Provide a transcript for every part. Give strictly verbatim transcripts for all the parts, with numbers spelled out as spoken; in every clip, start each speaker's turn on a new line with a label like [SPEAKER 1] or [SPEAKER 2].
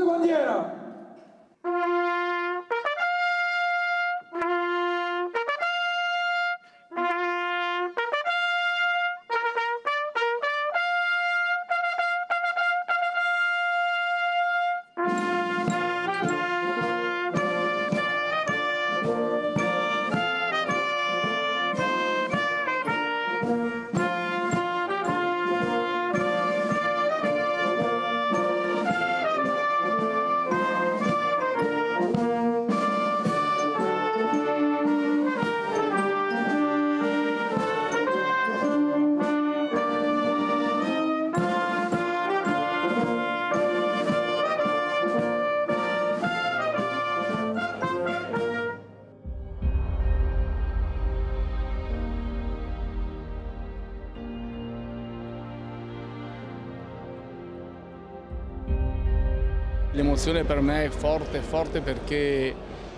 [SPEAKER 1] bandiera!
[SPEAKER 2] L'emozione per me è forte, forte perché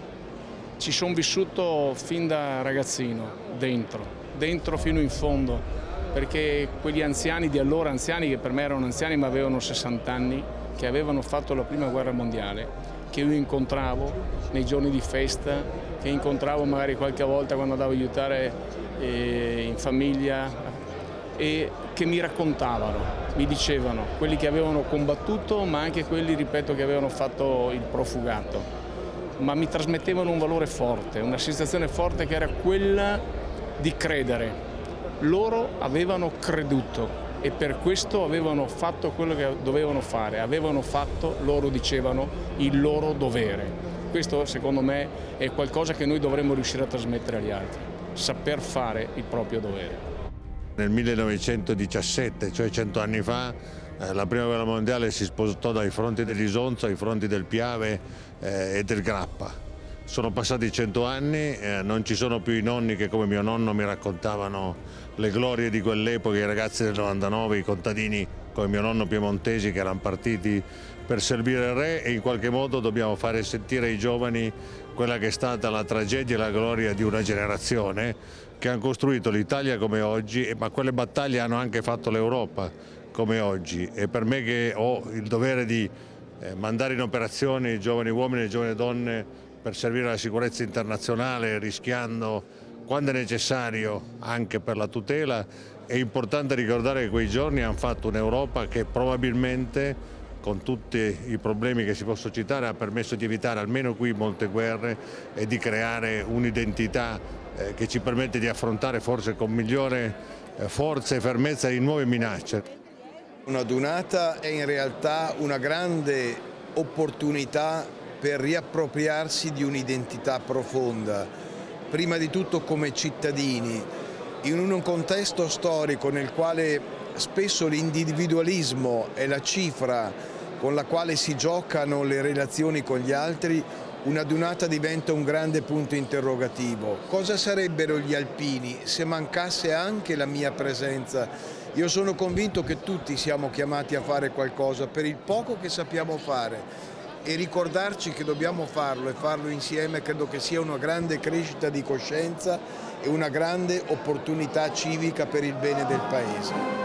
[SPEAKER 2] ci sono vissuto fin da ragazzino, dentro, dentro fino in fondo, perché quegli anziani di allora, anziani che per me erano anziani ma avevano sessanta anni, che avevano fatto la prima guerra mondiale, che io incontravo nei giorni di festa, che incontravo magari qualche volta quando andavo a aiutare eh, in famiglia, e che mi raccontavano, mi dicevano, quelli che avevano combattuto ma anche quelli, ripeto, che avevano fatto il profugato, ma mi trasmettevano un valore forte, una sensazione forte che era quella di credere. Loro avevano creduto e per questo avevano fatto quello che dovevano fare, avevano fatto, loro dicevano, il loro dovere. Questo secondo me è qualcosa che noi dovremmo riuscire a trasmettere agli altri, saper fare il proprio dovere.
[SPEAKER 3] Nel millenovecentodiciassette, cioè cento anni fa, eh, la prima guerra mondiale si spostò dai fronti dell'Isonzo ai fronti del Piave eh, e del Grappa. Sono passati cento anni, eh, non ci sono più i nonni che come mio nonno mi raccontavano le glorie di quell'epoca, i ragazzi del novantanove, i contadini come mio nonno piemontesi che erano partiti per servire il re, e in qualche modo dobbiamo fare sentire ai giovani quella che è stata la tragedia e la gloria di una generazione che hanno costruito l'Italia come oggi, ma quelle battaglie hanno anche fatto l'Europa come oggi, e per me che ho il dovere di mandare in operazione i giovani uomini e le giovani donne per servire la sicurezza internazionale, rischiando quando è necessario anche per la tutela, è importante ricordare che quei giorni hanno fatto un'Europa che probabilmente, con tutti i problemi che si possono citare, ha permesso di evitare almeno qui molte guerre e di creare un'identità eh, che ci permette di affrontare forse con migliore eh, forza e fermezza di nuove minacce.
[SPEAKER 4] Una dunata è in realtà una grande opportunità per riappropriarsi di un'identità profonda, prima di tutto come cittadini, in un contesto storico nel quale spesso l'individualismo è la cifra con la quale si giocano le relazioni con gli altri. Una dunata diventa un grande punto interrogativo. Cosa sarebbero gli alpini se mancasse anche la mia presenza? Io sono convinto che tutti siamo chiamati a fare qualcosa per il poco che sappiamo fare, e ricordarci che dobbiamo farlo e farlo insieme credo che sia una grande crescita di coscienza e una grande opportunità civica per il bene del Paese.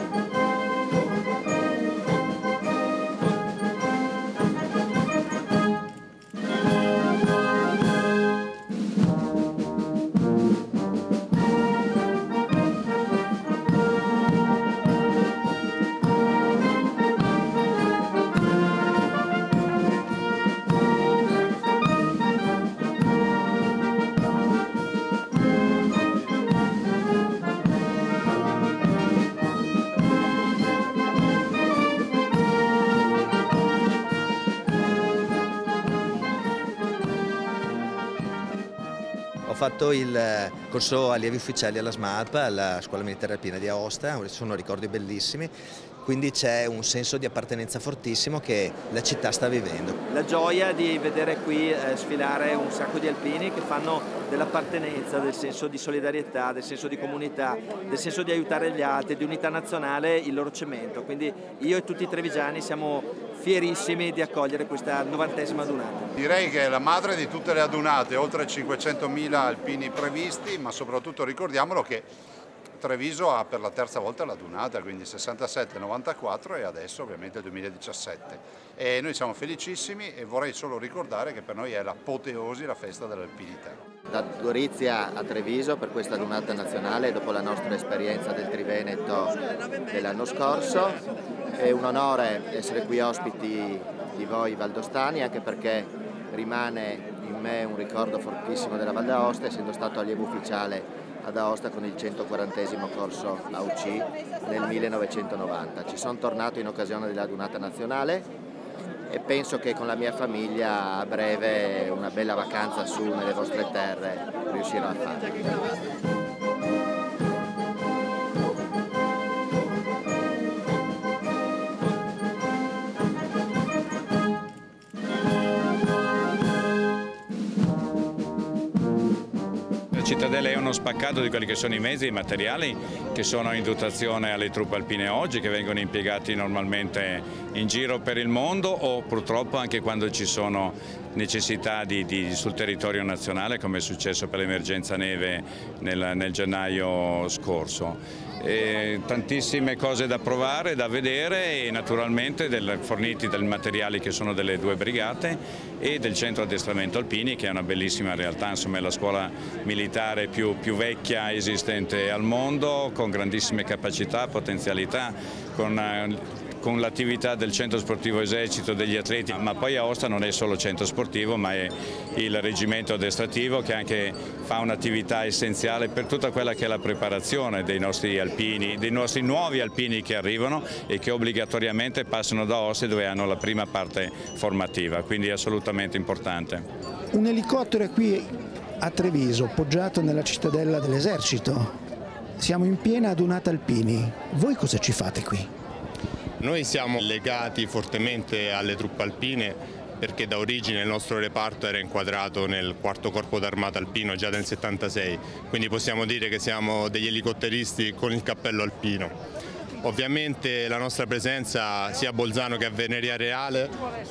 [SPEAKER 5] Ho fatto il corso allievi ufficiali alla SMALP, alla Scuola Militare Alpina di Aosta, sono ricordi bellissimi, quindi c'è un senso di appartenenza fortissimo che la città sta vivendo.
[SPEAKER 6] La gioia di vedere qui eh, sfilare un sacco di alpini che fanno dell'appartenenza, del senso di solidarietà, del senso di comunità, del senso di aiutare gli altri, di unità nazionale il loro cemento. Quindi io e tutti i trevigiani siamo fierissimi di accogliere questa novantesima adunata.
[SPEAKER 7] Direi che è la madre di tutte le adunate, oltre cinquecentomila alpini previsti, ma soprattutto ricordiamolo che Treviso ha per la terza volta la Dunata, quindi sessantasette, novantaquattro e adesso ovviamente duemiladiciassette. E noi siamo felicissimi e vorrei solo ricordare che per noi è l'apoteosi la festa dell'alpinità.
[SPEAKER 5] Da Gorizia a Treviso per questa Dunata nazionale, dopo la nostra esperienza del Triveneto dell'anno scorso, è un onore essere qui ospiti di voi valdostani, anche perché rimane in me un ricordo fortissimo della Val d'Aosta, essendo stato allievo ufficiale ad Aosta con il centoquarantesimo corso A U C nel millenovecentonovanta. Ci sono tornato in occasione della Dunata nazionale e penso che con la mia famiglia a breve una bella vacanza su nelle vostre terre riuscirò a fare.
[SPEAKER 1] La Cittadella è uno spaccato di quelli che sono i mezzi e i materiali che sono in dotazione alle truppe alpine oggi, che vengono impiegati normalmente in giro per il mondo o purtroppo anche quando ci sono necessità di, di, sul territorio nazionale, come è successo per l'emergenza neve nel, nel gennaio scorso. E tantissime cose da provare, da vedere e naturalmente del, forniti dai materiali che sono delle due brigate e del centro addestramento alpini, che è una bellissima realtà, insomma è la scuola militare più, più vecchia esistente al mondo, con grandissime capacità, potenzialità, con con l'attività del centro sportivo esercito degli atleti, ma poi Aosta non è solo centro sportivo, ma è il reggimento addestrativo che anche fa un'attività essenziale per tutta quella che è la preparazione dei nostri alpini, dei nostri nuovi alpini che arrivano e che obbligatoriamente passano da Aosta, dove hanno la prima parte formativa, quindi è assolutamente importante.
[SPEAKER 8] Un elicottero è qui a Treviso, poggiato nella cittadella dell'esercito. Siamo in piena Dunata alpini. Voi cosa ci fate qui?
[SPEAKER 9] Noi siamo legati fortemente alle truppe alpine perché da origine il nostro reparto era inquadrato nel quarto corpo d'armata alpino già nel settantasei, quindi possiamo dire che siamo degli elicotteristi con il cappello alpino. Ovviamente la nostra presenza sia a Bolzano che a Veneria Reale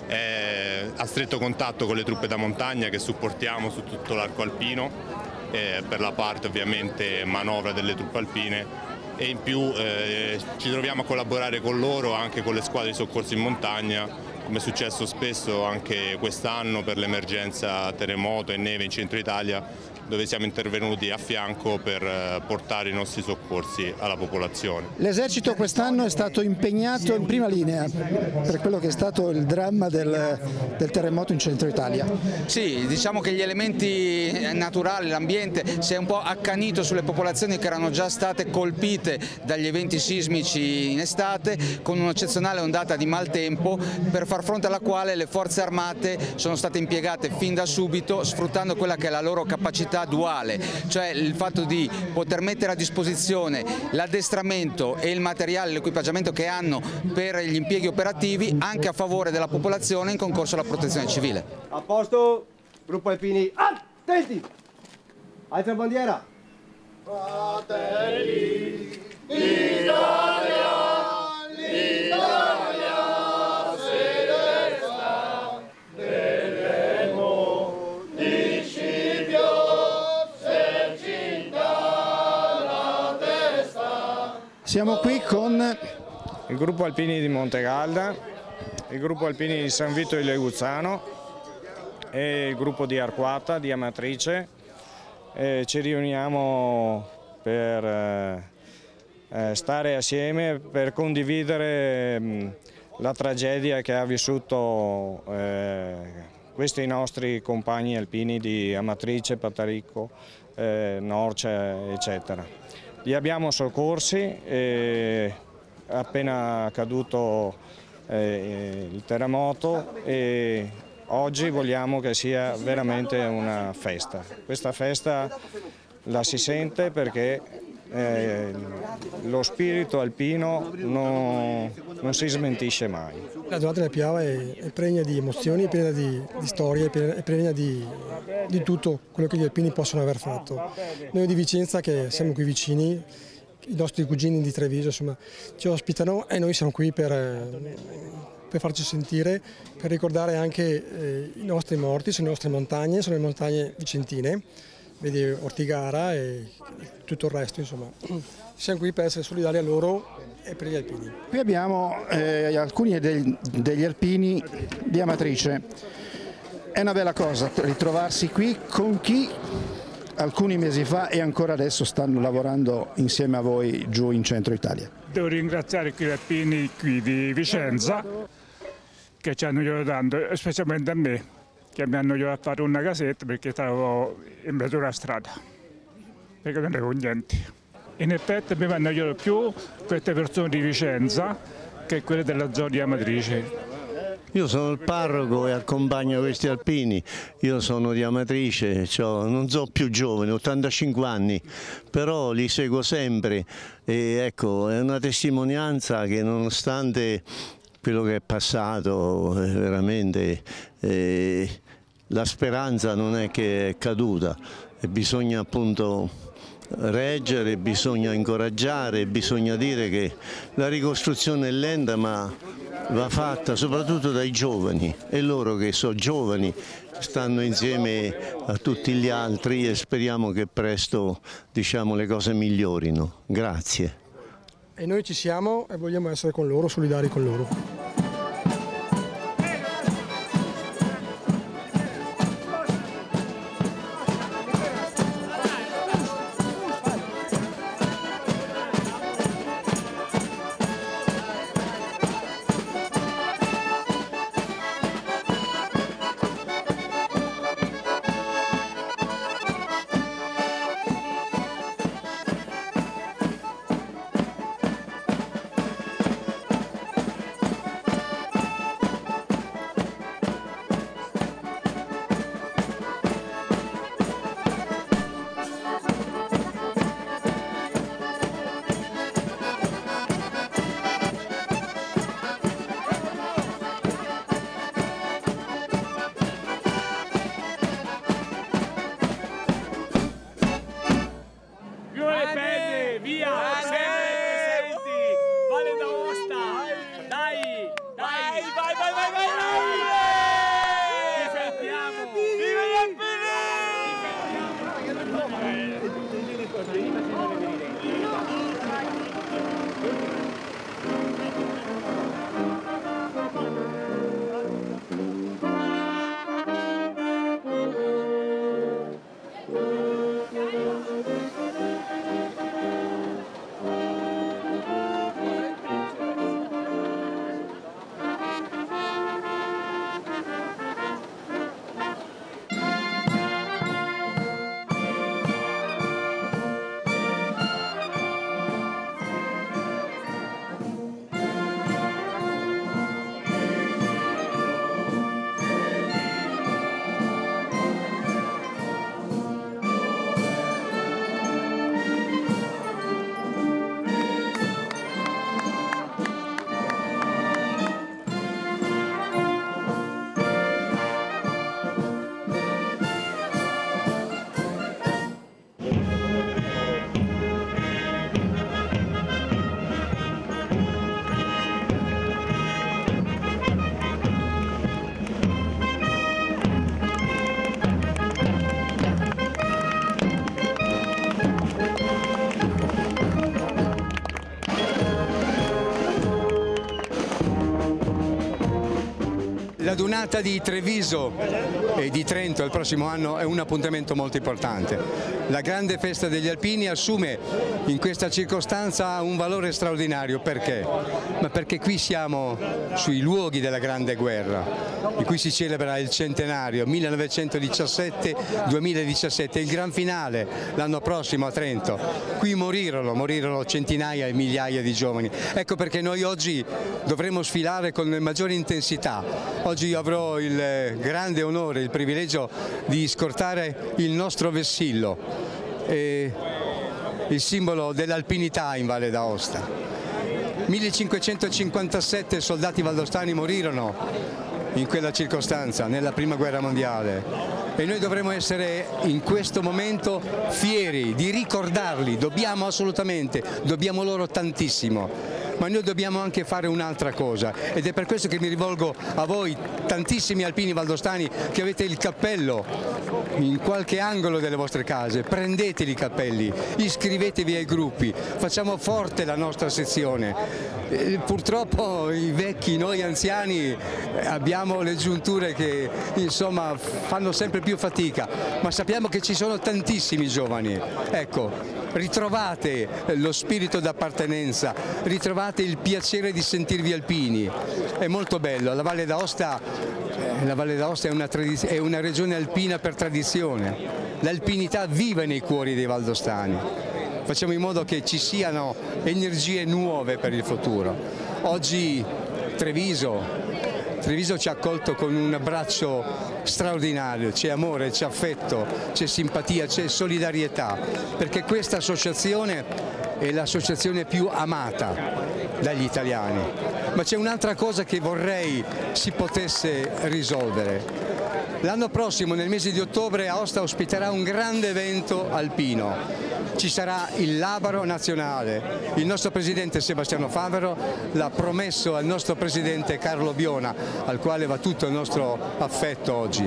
[SPEAKER 9] è a stretto contatto con le truppe da montagna che supportiamo su tutto l'arco alpino, eh, per la parte ovviamente manovra delle truppe alpine. E in più eh, ci troviamo a collaborare con loro anche con le squadre di soccorso in montagna, come è successo spesso anche quest'anno per l'emergenza terremoto e neve in centro Italia, dove siamo intervenuti a fianco per portare i nostri soccorsi alla popolazione.
[SPEAKER 8] L'esercito quest'anno è stato impegnato in prima linea per quello che è stato il dramma del, del terremoto in centro Italia.
[SPEAKER 10] Sì, diciamo che gli elementi naturali, l'ambiente si è un po' accanito sulle popolazioni che erano già state colpite dagli eventi sismici in estate, con un'eccezionale ondata di maltempo, per far fronte alla quale le forze armate sono state impiegate fin da subito, sfruttando quella che è la loro capacità duale, cioè il fatto di poter mettere a disposizione l'addestramento e il materiale, l'equipaggiamento che hanno per gli impieghi operativi anche a favore della popolazione in concorso alla protezione civile.
[SPEAKER 11] A posto, gruppo alpini, attenti! Alza bandiera! Fratelli d'Italia, l'Italia si resta delle modi Scipio, se ci dà la testa.
[SPEAKER 8] Siamo qui con
[SPEAKER 12] il gruppo alpini di Montegalda, il gruppo alpini di San Vito di Leguzzano e il gruppo di Arquata di Amatrice. E ci riuniamo per eh, stare assieme, per condividere mh, la tragedia che ha vissuto eh, questi nostri compagni alpini di Amatrice, Pataricco, eh, Norcia, eccetera. Li abbiamo soccorsi e appena caduto eh, il terremoto e oggi vogliamo che sia veramente una festa. Questa festa la si sente perché eh, lo spirito alpino non, non si smentisce mai.
[SPEAKER 13] La giornata del Piave è, è pregna di emozioni, è pregna di, di storie, è pregna di, di tutto quello che gli alpini possono aver fatto. Noi di Vicenza, che siamo qui vicini, i nostri cugini di Treviso insomma, ci ospitano e noi siamo qui per... per farci sentire, per ricordare anche eh, i nostri morti sulle nostre montagne, sulle montagne vicentine, vedi Ortigara e tutto il resto, insomma. Siamo qui per essere solidari a loro e per gli alpini.
[SPEAKER 8] Qui abbiamo eh, alcuni degli, degli alpini di Amatrice. È una bella cosa ritrovarsi qui con chi alcuni mesi fa e ancora adesso stanno lavorando insieme a voi giù in centro Italia.
[SPEAKER 14] Devo ringraziare gli alpini qui di Vicenza che ci hanno aiutato, specialmente a me, che mi hanno aiutato a fare una casetta perché stavo in mezzo alla strada, perché non avevo niente. In effetti mi hanno aiutato più queste persone di Vicenza che quelle della zona di Amatrice.
[SPEAKER 15] Io sono il parroco e accompagno questi alpini, io sono di Amatrice, non sono più giovane, ottantacinque anni, però li seguo sempre e ecco, è una testimonianza che nonostante quello che è passato, veramente eh, la speranza non è che è caduta e bisogna appunto reggere, bisogna incoraggiare, bisogna dire che la ricostruzione è lenta ma va fatta soprattutto dai giovani e loro che sono giovani stanno insieme a tutti gli altri e speriamo che presto, diciamo, le cose migliorino. Grazie.
[SPEAKER 13] E noi ci siamo e vogliamo essere con loro, solidari con loro.
[SPEAKER 16] La Dunata di Treviso e di Trento il prossimo anno è un appuntamento molto importante. La grande festa degli alpini assume in questa circostanza un valore straordinario. Perché? Ma perché qui siamo sui luoghi della Grande Guerra, in cui si celebra il centenario millenovecentodiciassette duemiladiciassette, il gran finale l'anno prossimo a Trento. Qui morirono, morirono centinaia e migliaia di giovani. Ecco perché noi oggi dovremo sfilare con maggiore intensità. Oggi io avrò il grande onore, il privilegio di scortare il nostro vessillo, eh, il simbolo dell'alpinità in Valle d'Aosta. millecinquecentocinquantasette soldati valdostani morirono in quella circostanza, nella Prima Guerra Mondiale, e noi dovremo essere in questo momento fieri di ricordarli, dobbiamo assolutamente, dobbiamo loro tantissimo. ma noi dobbiamo anche fare un'altra cosa, ed è per questo che mi rivolgo a voi, tantissimi alpini valdostani che avete il cappello in qualche angolo delle vostre case. Prendeteli i cappelli, iscrivetevi ai gruppi, facciamo forte la nostra sezione. Eh, purtroppo i vecchi, noi anziani, eh, abbiamo le giunture che insomma fanno sempre più fatica, ma sappiamo che ci sono tantissimi giovani. Ecco, ritrovate lo spirito d'appartenenza, ritrovate il piacere di sentirvi alpini, è molto bello. La Valle d'Aosta, eh, la Valle d'Aosta è una, è una regione alpina per tradizione, l'alpinità vive nei cuori dei valdostani, facciamo in modo che ci siano energie nuove per il futuro. Oggi Treviso Treviso ci ha accolto con un abbraccio straordinario, c'è amore, c'è affetto, c'è simpatia, c'è solidarietà, perché questa associazione è l'associazione più amata dagli italiani. Ma c'è un'altra cosa che vorrei si potesse risolvere. L'anno prossimo, nel mese di ottobre, Aosta ospiterà un grande evento alpino. Ci sarà il Labaro nazionale. Il nostro presidente Sebastiano Favero l'ha promesso al nostro presidente Carlo Biona, al quale va tutto il nostro affetto oggi.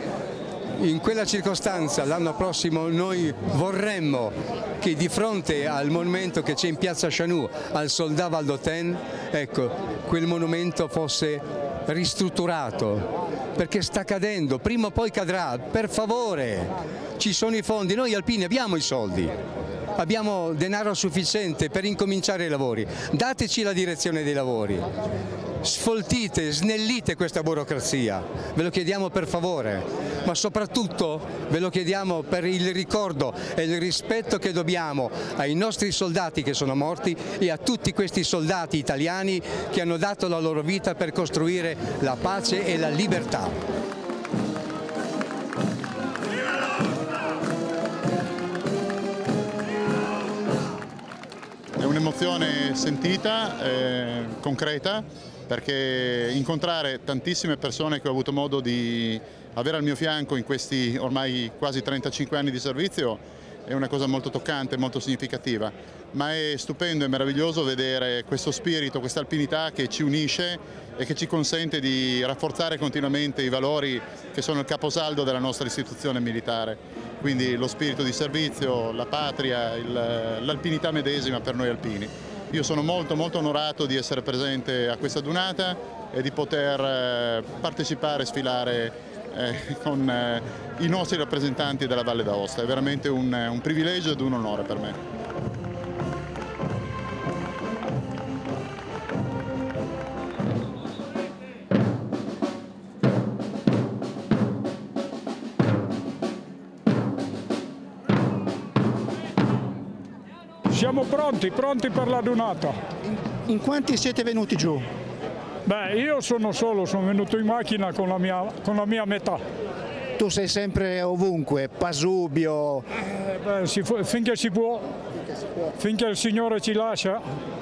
[SPEAKER 16] In quella circostanza l'anno prossimo noi vorremmo che di fronte al monumento che c'è in piazza Chanou, al Soldat Valdôtaine, ecco, quel monumento fosse ristrutturato, perché sta cadendo, prima o poi cadrà. Per favore, ci sono i fondi, noi alpini abbiamo i soldi, abbiamo denaro sufficiente per incominciare i lavori, dateci la direzione dei lavori, sfoltite, snellite questa burocrazia, ve lo chiediamo per favore, ma soprattutto ve lo chiediamo per il ricordo e il rispetto che dobbiamo ai nostri soldati che sono morti e a tutti questi soldati italiani che hanno dato la loro vita per costruire la pace e la libertà.
[SPEAKER 17] È un'emozione sentita, eh, concreta, perché incontrare tantissime persone che ho avuto modo di avere al mio fianco in questi ormai quasi trentacinque anni di servizio è una cosa molto toccante, molto significativa, ma è stupendo e meraviglioso vedere questo spirito, questa alpinità che ci unisce e che ci consente di rafforzare continuamente i valori che sono il caposaldo della nostra istituzione militare. Quindi lo spirito di servizio, la patria, l'alpinità medesima per noi alpini. Io sono molto molto onorato di essere presente a questa dunata e di poter partecipare e sfilare eh, con eh, i nostri rappresentanti della Valle d'Aosta. È veramente un, un privilegio ed un onore per me.
[SPEAKER 14] Siamo pronti, pronti per la dunata.
[SPEAKER 8] In, in quanti siete venuti giù?
[SPEAKER 14] Beh, io sono solo, sono venuto in macchina con la mia, con la mia metà.
[SPEAKER 8] Tu sei sempre ovunque, Pasubio?
[SPEAKER 14] Eh, beh, si, finché si può, finché si può, finché il Signore ci lascia.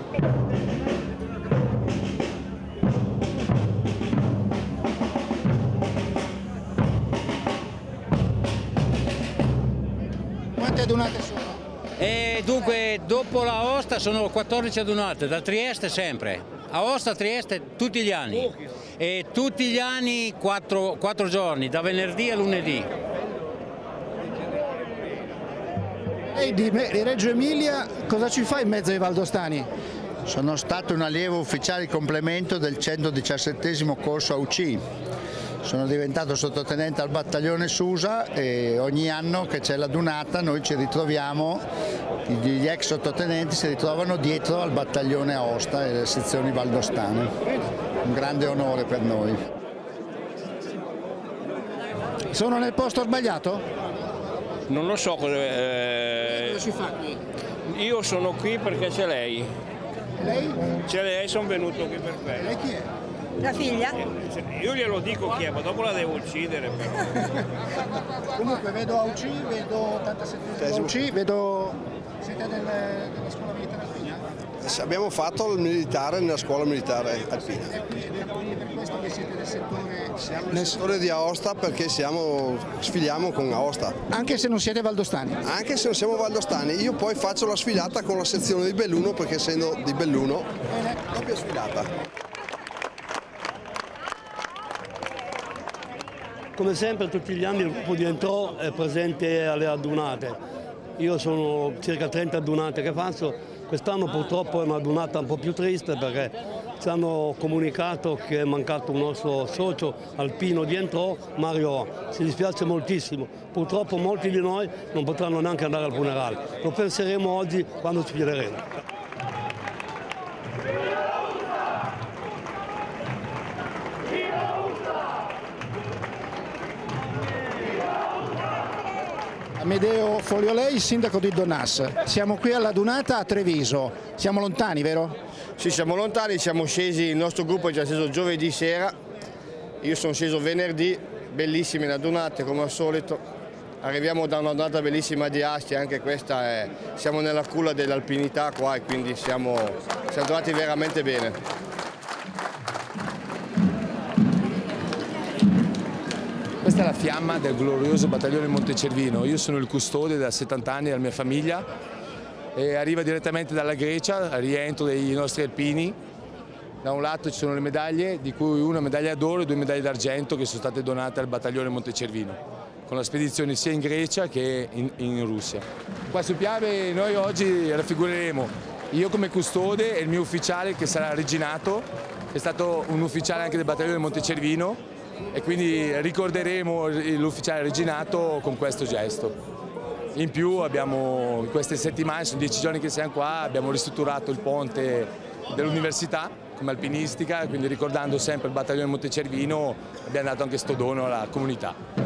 [SPEAKER 8] Quante dunate sono?
[SPEAKER 18] E dunque dopo la Aosta sono quattordici adunate, dal Trieste sempre, Aosta, Trieste tutti gli anni e tutti gli anni quattro, quattro giorni, da venerdì a lunedì.
[SPEAKER 8] E di, di Reggio Emilia cosa ci fai in mezzo ai valdostani?
[SPEAKER 19] Sono stato un allievo ufficiale di complemento del centodiciassettesimo corso A U C I. Sono diventato sottotenente al battaglione Susa e ogni anno che c'è la dunata noi ci ritroviamo, gli ex sottotenenti si ritrovano dietro al battaglione Aosta e alle sezioni valdostane. Un grande onore per noi.
[SPEAKER 8] Sono nel posto sbagliato?
[SPEAKER 20] Non lo so cosa...
[SPEAKER 8] Eh... Cosa si fa qui?
[SPEAKER 20] Io sono qui perché c'è lei.
[SPEAKER 8] E lei?
[SPEAKER 20] C'è lei, sono venuto qui per quello.
[SPEAKER 8] E lei chi è?
[SPEAKER 21] La figlia?
[SPEAKER 20] Io glielo dico chi è, ma dopo la devo uccidere però.
[SPEAKER 8] Comunque vedo A U C I, vedo ottantasette A U C I, vedo... Siete del, della scuola militare alpina?
[SPEAKER 22] Abbiamo fatto il militare nella scuola militare alpina.
[SPEAKER 8] Ed è per questo che siete nel settore...
[SPEAKER 21] Siamo nel settore di Aosta perché siamo, sfiliamo con Aosta.
[SPEAKER 8] Anche se non siete valdostani?
[SPEAKER 21] Anche se non siamo valdostani. Io poi faccio la sfilata con la sezione di Belluno perché essendo di Belluno, doppia sfilata.
[SPEAKER 22] Come sempre tutti gli anni il gruppo di Entrò è presente alle adunate. Io sono circa trenta adunate che faccio, quest'anno purtroppo è una adunata un po' più triste perché ci hanno comunicato che è mancato un nostro socio alpino di Entrò, Mario. Ci dispiace moltissimo, purtroppo molti di noi non potranno neanche andare al funerale. Lo penseremo oggi quando ci chiederemo.
[SPEAKER 8] Amedeo Foliolei, sindaco di Donnas. Siamo qui alla Dunata a Treviso. Siamo lontani, vero?
[SPEAKER 23] Sì, siamo lontani, siamo scesi, il nostro gruppo è già sceso giovedì sera, io sono sceso venerdì, bellissime le Dunate come al solito. Arriviamo da una data bellissima di Asti, anche questa è, siamo nella culla dell'alpinità qua e quindi siamo, siamo trovati veramente bene.
[SPEAKER 24] Questa è la fiamma del glorioso battaglione Montecervino. Io sono il custode da settanta anni della mia famiglia e arriva direttamente dalla Grecia, al rientro dei nostri alpini. Da un lato ci sono le medaglie, di cui una medaglia d'oro e due medaglie d'argento che sono state donate al battaglione Montecervino, con la spedizione sia in Grecia che in, in Russia. Qua su Piave noi oggi raffigureremo io come custode e il mio ufficiale che sarà Reginato, che è stato un ufficiale anche del battaglione Montecervino, e quindi ricorderemo l'ufficiale Reginato con questo gesto. In più abbiamo, in queste settimane, sono dieci giorni che siamo qua, abbiamo ristrutturato il ponte dell'università come alpinistica, quindi ricordando sempre il battaglione Montecervino abbiamo dato anche sto dono alla comunità.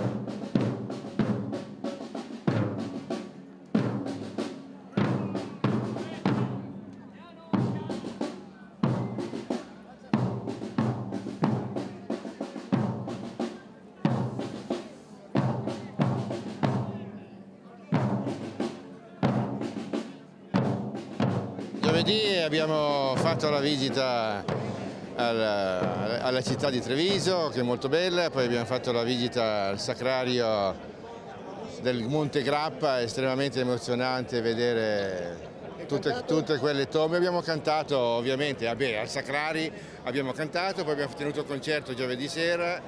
[SPEAKER 25] Giovedì abbiamo fatto la visita alla, alla città di Treviso, che è molto bella, poi abbiamo fatto la visita al sacrario del Monte Grappa, è estremamente emozionante vedere tutte, tutte quelle tombe. Abbiamo cantato ovviamente, vabbè, al Sacrari abbiamo cantato, poi abbiamo tenuto il concerto giovedì sera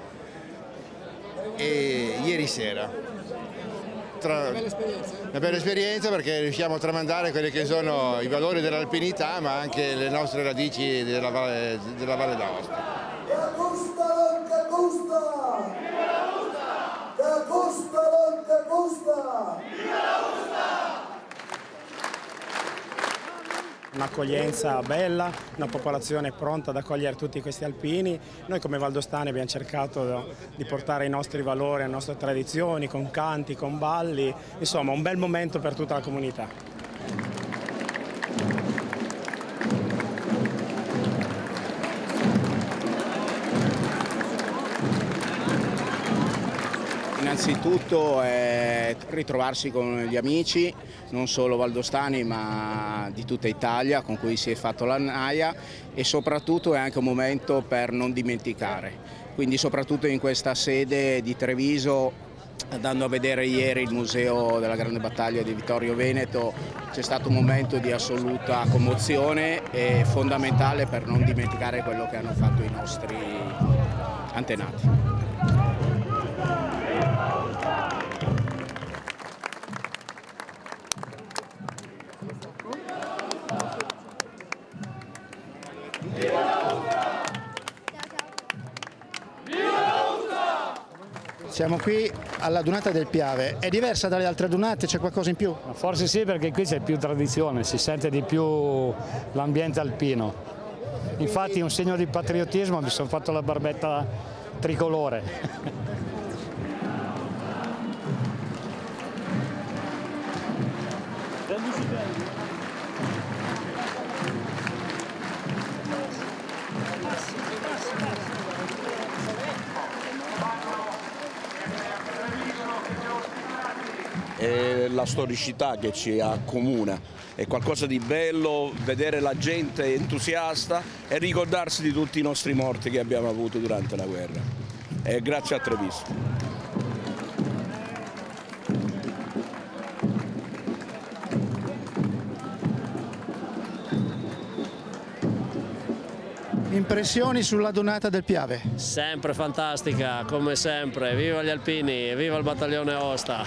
[SPEAKER 25] e ieri sera. Tra... Una bella esperienza. Una bella esperienza perché riusciamo a tramandare quelli che sono i valori dell'alpinità ma anche le nostre radici della Valle, della Valle d'Aosta.
[SPEAKER 11] Che gusta, che gusta! Viva la gusta! Che gusta, che gusta! Viva la gusta!
[SPEAKER 12] Un'accoglienza bella, una popolazione pronta ad accogliere tutti questi alpini. Noi come valdostani abbiamo cercato di portare i nostri valori, le nostre tradizioni, con canti, con balli, insomma un bel momento per tutta la comunità.
[SPEAKER 26] Innanzitutto è ritrovarsi con gli amici, non solo valdostani ma di tutta Italia con cui si è fatto la Naia, e soprattutto è anche un momento per non dimenticare. Quindi soprattutto in questa sede di Treviso, andando a vedere ieri il museo della grande battaglia di Vittorio Veneto, c'è stato un momento di assoluta commozione e fondamentale per non dimenticare quello che hanno fatto i nostri antenati.
[SPEAKER 8] Siamo qui alla Dunata del Piave. È diversa dalle altre dunate? C'è qualcosa in più?
[SPEAKER 27] Forse sì, perché qui c'è più tradizione, si sente di più l'ambiente alpino. Infatti un segno di patriottismo, mi sono fatto la barbetta tricolore.
[SPEAKER 28] E
[SPEAKER 1] la storicità che ci accomuna, è qualcosa di bello vedere la gente entusiasta e ricordarsi di tutti i nostri morti che abbiamo avuto durante la guerra. E grazie a Treviso.
[SPEAKER 8] Impressioni sulla donata del Piave?
[SPEAKER 2] Sempre fantastica, come sempre. Viva gli alpini, viva il battaglione Aosta.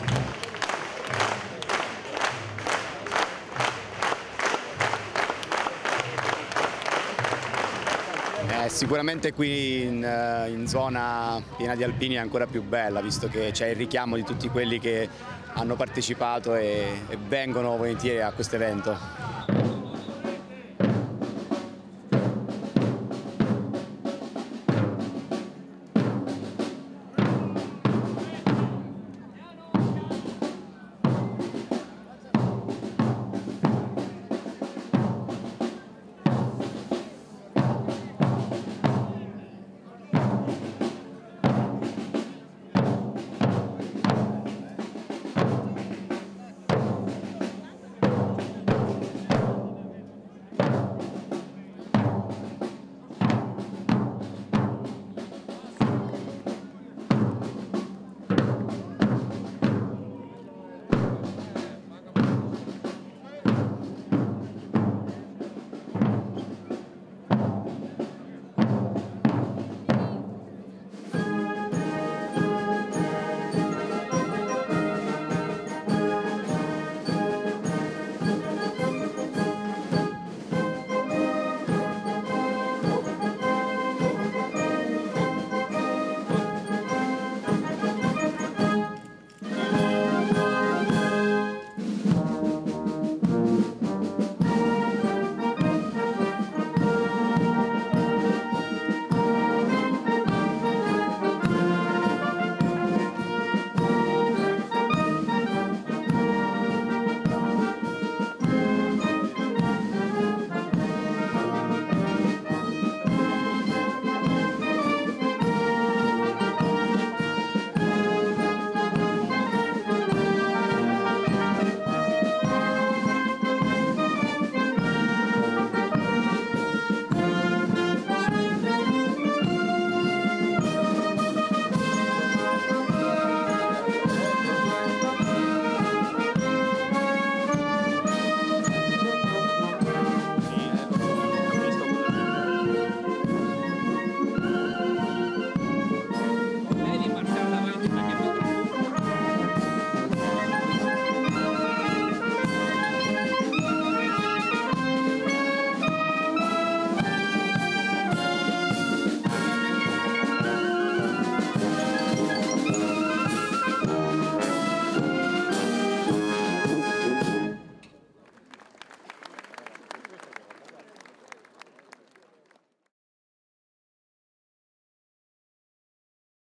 [SPEAKER 3] Eh, sicuramente qui in, in zona piena di alpini è ancora più bella, visto che c'è il richiamo di tutti quelli che hanno partecipato e, e vengono volentieri a questo evento.